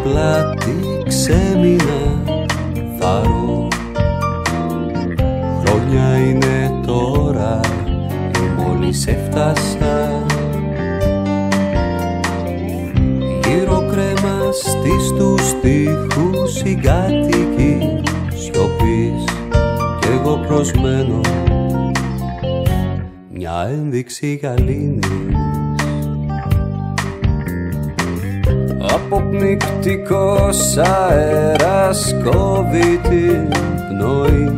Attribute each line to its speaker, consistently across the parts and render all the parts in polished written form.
Speaker 1: πλάτη ξέμεινα θάρρο. Χρόνια είναι τώρα, μόλις έφτασα. Γύρω κρέμα στους τοίχους οι κάτοικοι σιωπής κι εγώ προσμένω μια ένδειξη γαλήνης. Αποπνικτικός αέρας κόβει την πνοή.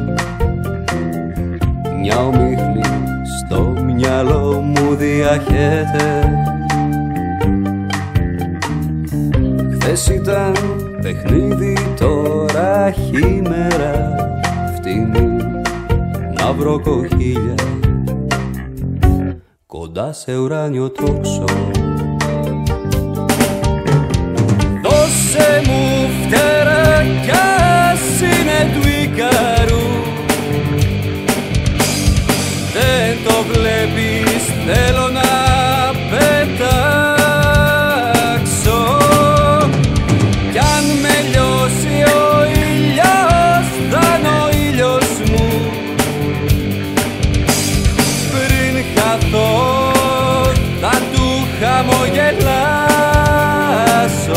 Speaker 1: Μια ομίχλη στο μυαλό μου διαχέται. Χθες ήταν παιχνίδι, τώρα χήμερα. Φτύνει να βρω κοχύλια κοντά σε ουράνιο τόξο. Δώσε μου φτερά κι ας είναι του Ικαρού. Δεν το βλέπεις, θέλω να πετάξω. Κι αν με λιώσει ο ήλιος, θα είναι ο ήλιος μου. Πριν χαθώ, θα του χαμογελάσω.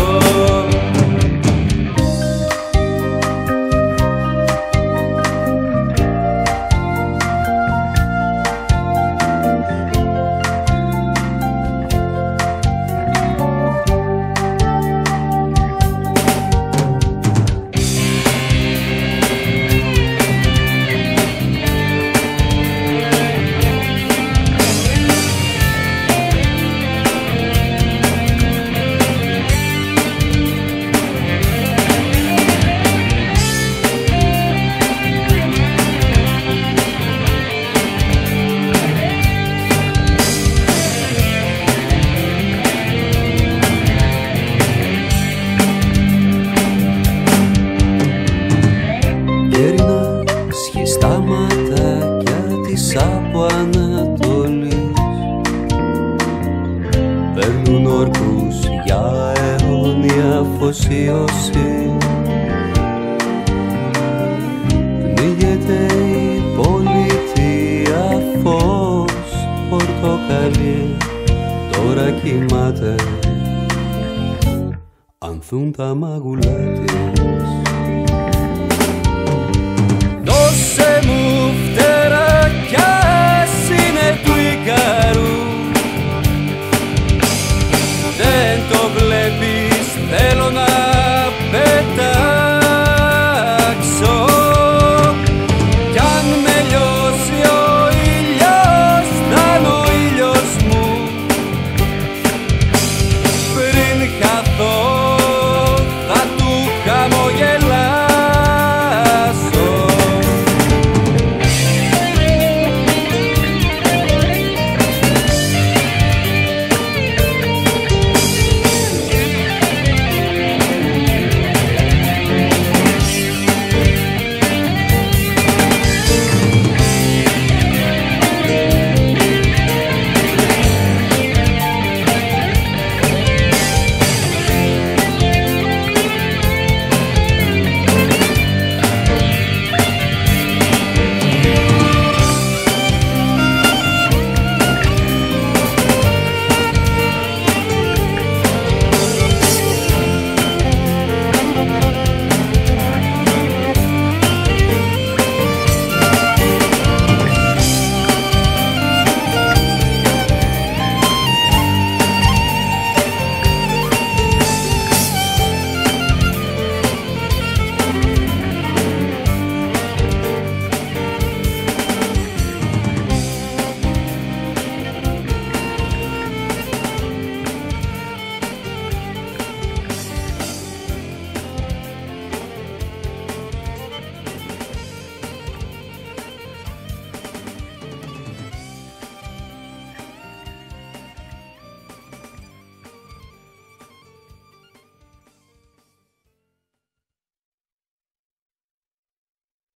Speaker 1: Στα ματάκια της από Ανατολής παίρνουν όρκους για αιώνια αφοσίωση. Πνίγεται η πολιτεία, φως πορτοκαλί τώρα κοιμάται, ανθούν τα μάγουλά της. Δώσε μου φτερά κι ας είναι του Ικαρού. Δεν το βλέπεις,